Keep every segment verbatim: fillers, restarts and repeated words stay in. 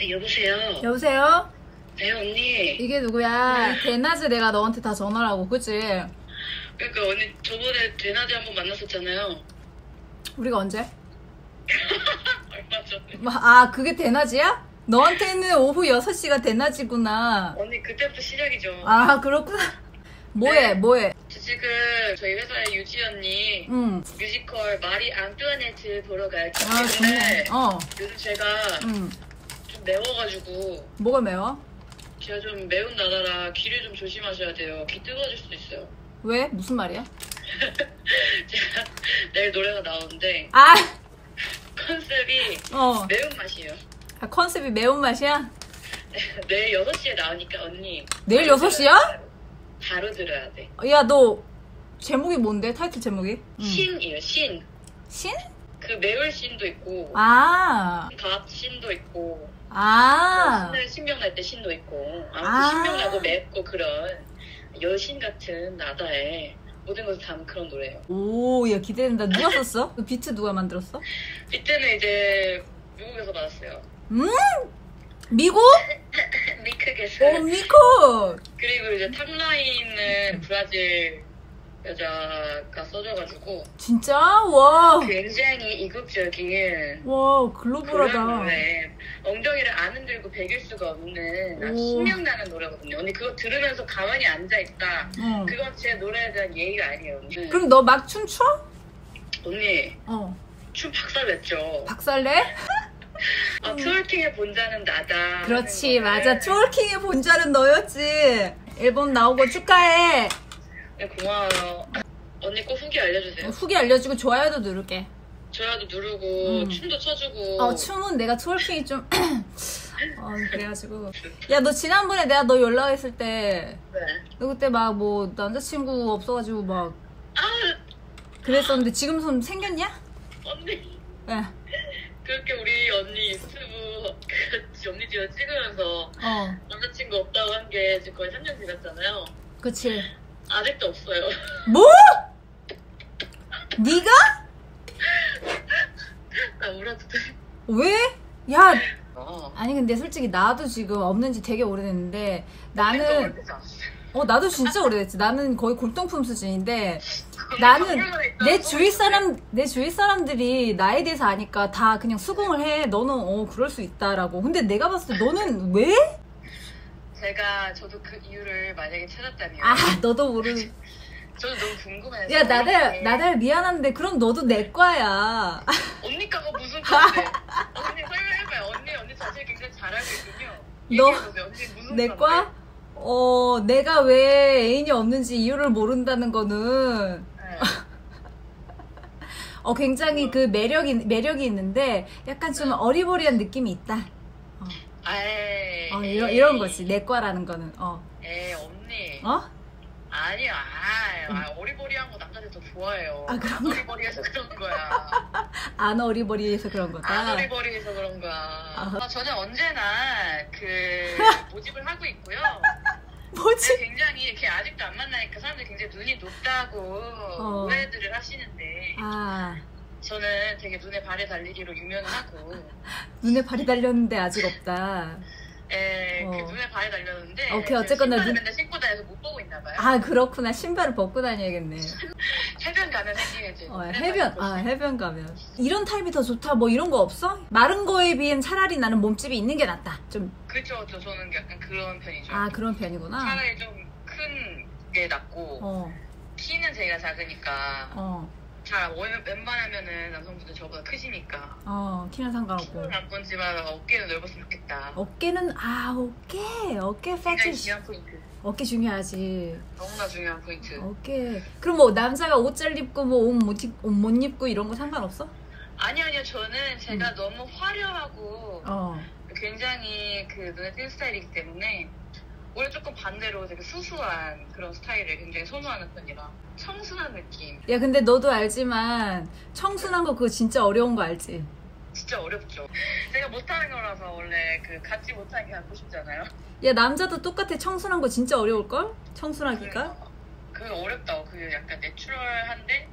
네, 여보세요? 여보세요? 네, 언니. 이게 누구야? 대낮에 내가 너한테 다 전화를 하고, 그치? 그러니까 언니 저번에 대낮에 한번 만났었잖아요. 우리가 언제? 얼마 전에. 뭐, 아, 그게 대낮이야? 너한테는 오후 여섯 시가 대낮이구나. 언니 그때부터 시작이죠. 아, 그렇구나. 뭐해, 네. 뭐해? 저 지금 저희 회사의 유지 언니 응. 뮤지컬 마리 앙뚜아네트 보러 가요. 아, 좋네. 근데 어. 요즘 제가 응. 좀 매워가지고 뭐가 매워? 제가 좀 매운 나라라 귀를 좀 조심하셔야 돼요. 귀 뜨거워질 수도 있어요. 왜? 무슨 말이야? 제가 내일 노래가 나오는데 아! 컨셉이 어. 매운맛이에요. 아, 컨셉이 매운맛이야? 내일 여섯 시에 나오니까 언니 내일 여섯 시야? 바로 들어야 돼. 야, 너 제목이 뭔데? 타이틀 제목이? 응. 신이에요. 신. 신? 그 매울 신도 있고 아. 밥 신도 있고 아. 신을 신명날 때 신도 있고 아무튼 아. 신명나고 맵고 그런 여신 같은 나다의 모든 것을 담은 그런 노래예요. 오, 야, 기대된다. 누가 썼어? 그 비트 누가 만들었어? 이때는 이제 미국에서 받았어요. 음? 미국? 미크게스. 오, 미국! 그리고 이제 탑라인은 브라질 여자가 써줘가지고 진짜? 와. 굉장히 이국적인 와, 그런 글로벌하다. 노래. 엉덩이를 안 흔들고 베길 수가 없는 아주 오. 신명나는 노래거든요. 언니 그거 들으면서 가만히 앉아있다. 어. 그건 제 노래에 대한 예의가 아니에요. 언니. 그럼 너 막 춤춰? 언니 어. 춤 박살냈죠. 박살내? 아, 트월킹의 본자는 나다. 그렇지, 하는 맞아. 거를. 트월킹의 본자는 너였지. 앨범 나오고 축하해. 네, 고마워요. 언니 꼭 후기 알려주세요. 후기 알려주고 좋아요도 누를게. 좋아요도 누르고 음. 춤도 춰주고. 어, 춤은 내가 트월킹이 좀 어, 그래가지고 야, 너 지난번에 내가 너 연락했을 때 네. 너 그때 막 뭐 남자친구 없어가지고 막 아, 그랬었는데 지금 좀 생겼냐? 언니. 예. 그렇게 우리 언니 유튜브 그 언니 집에 찍으면서 어, 남자친구 없다고 한 게 지금 거의 삼 년 지났잖아요. 그치. 아직도 없어요. 뭐? 네가? 나 울어도 돼? 왜? 야, 어. 아니 근데 솔직히 나도 지금 없는 지 되게 오래됐는데 나는 오래되지 않았어요. 어 나도 진짜 오래됐지. 나는 거의 골동품 수준인데 나는 내 주위 사람 내 주위 사람들이 나에 대해서 아니까 다 그냥 수긍을 해. 너는 어 그럴 수 있다라고. 근데 내가 봤을 때 너는 왜? 제가 저도 그 이유를 만약에 찾았다면 아 너도 모르는. 저도 너무 궁금해서. 야 나달 이렇게 나달 미안한데 그럼 너도 내 과야. 언니 과가 무슨 과인데? 언니 설명해봐요. 언니 언니 자신 굉장히 잘 알고 있군요. 너 얘기해보세요. 언니 무슨 내 과인데? 과? 어 내가 왜 애인이 없는지 이유를 모른다는 거는 네. 어 굉장히 그 매력이 매력이 있는데 약간 좀 어리버리한 느낌이 있다. 어, 아이, 어 이런 이런 거지 내 과라는 거는 어 에이 언니. 어? 아니야. 아, 아, 어리버리한 거 남자들 더 좋아해요. 아, 그런 안 어리버리해서 그런 거야. 안 어리버리해서 그런 거다. 안 어리버리해서 그런 거야. 아. 아, 저는 언제나 그 모집을 하고 있고요. 뭐지? 근데 굉장히 이렇게 아직도 안 만나니까 사람들이 굉장히 눈이 높다고 어. 오해들을 하시는데 아 저는 되게 눈에 발에 달리기로 유명하고 눈에 발이 달렸는데 아직 없다. 에, 어. 그 눈에 발에 달렸는데 오케이, 어쨌거나 신발을 눈- 맨날 신고 다녀서 못 보고 있나 봐요. 아 그렇구나. 신발을 벗고 다녀야겠네. 해변 가면 생기겠지. 어, 해변 아 해변 가면 이런 타입이 더 좋다 뭐 이런 거 없어? 마른 거에 비엔 차라리 나는 몸집이 있는 게 낫다. 좀 그렇죠. 저, 저는 약간 그런 편이죠. 아 그런 편이구나. 차라리 좀 큰 게 낫고 어 키는 제가 작으니까 어, 잘 웬- 웬만하면은 남성분들 저보다 크시니까 어, 키는 상관없고. 키는 안 본지만 어깨는 넓었으면 좋겠다. 어깨는, 아, 어깨. 어깨 굉장히 패치. 중요한 포인트. 어깨 중요하지. 너무나 중요한 포인트. 어깨. 그럼 뭐, 남자가 옷 잘 입고, 뭐, 옷 못, 입, 옷 못 입고 이런 거 상관없어? 아니 아니요. 저는 제가 너무 화려하고 어. 굉장히 그 눈에 띄는 스타일이기 때문에 오히려 조금 반대로 되게 수수한 그런 스타일을 굉장히 선호하는 편이라 청순한 느낌. 야, 근데 너도 알지만, 청순한 거 그거 진짜 어려운 거 알지? 진짜 어렵죠. 제가 못하는 거라서 원래 그 갖지 못한 게 갖고 싶잖아요. 야, 남자도 똑같아. 청순한 거 진짜 어려울걸? 청순하기가? 그게 어렵다고. 그게 약간 내추럴한데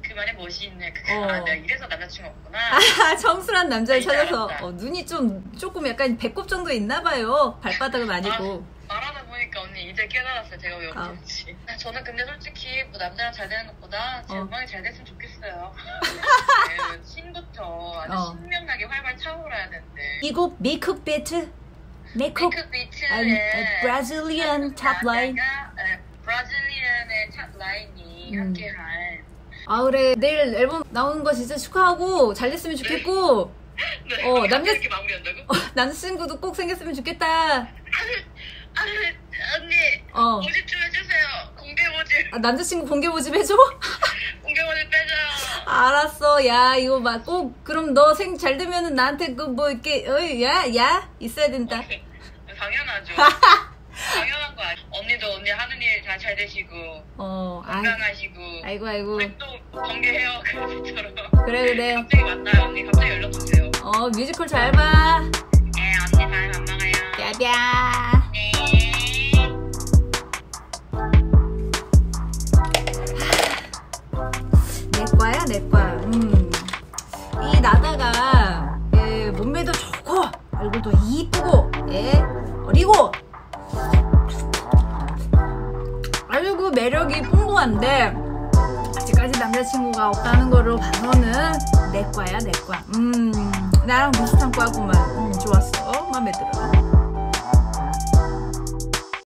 그만의 멋이 있네. 그, 어. 아, 내가 이래서 남자친구 없구나. 아, 청순한 남자를 이제 찾아서 알았다. 어, 눈이 좀 조금 약간 배꼽 정도 있나 봐요. 발바닥은 아니고. 아, 말하다 보니까 언니 이제 깨달았어요. 제가 왜 아. 그런지. 아, 저는 근데 솔직히 뭐 남자랑 잘 되는 것보다 제 어. 음악이 잘 됐으면 좋겠어요. 네, 신부터 아주 어. 신명나게 활활 차오라야 되는데. 이곡 메이크업 비트. 메이크업 핑크 비트의 아, 브라질리안 탑 라인. 브라질리안의 탑 라인이 음. 함께한. 아 그래 내일 앨범 나오는 거 진짜 축하하고 잘 됐으면 좋겠고 네, 어, 어, 남자- 이렇게 마무리한다고? 어, 남자친구도 꼭 생겼으면 좋겠다. 아, 언니 어. 모집 좀 해주세요. 공개 모집. 아, 남자친구 공개 모집 해줘? 공개 모집 빼줘요. 알았어. 야 이거 막 꼭 그럼 너 생 잘 되면은 나한테 그 뭐 이렇게 어이 야야 있어야 된다. 당연하죠. 당연한 거 아니야. 언니도 언니 하는 일 다 잘 되시고 어, 아, 건강하시고. 아이고 아이고. 우리 또 번개해요. 그처럼. 그래 그래. 갑자기 만나요 언니. 갑자기 연락 주세요. 어 뮤지컬 잘 봐. 네 언니 다음에 밥 먹어요. 뼈뼈. 네. 내 거야 내 거야. 음. 이 나다가 예, 몸매도 좋고 얼굴도 이쁘고 예 어리고 아주 그 매력이 풍부한데 아직까지 남자친구가 없다는 거로 봐서는 내 거야 내 거야. 음 나랑 비슷한 거구만. 음 좋았어. 마음에 들어.